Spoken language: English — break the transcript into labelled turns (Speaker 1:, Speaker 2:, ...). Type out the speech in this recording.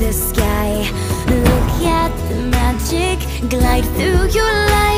Speaker 1: the sky. Look at the magic glide through your life.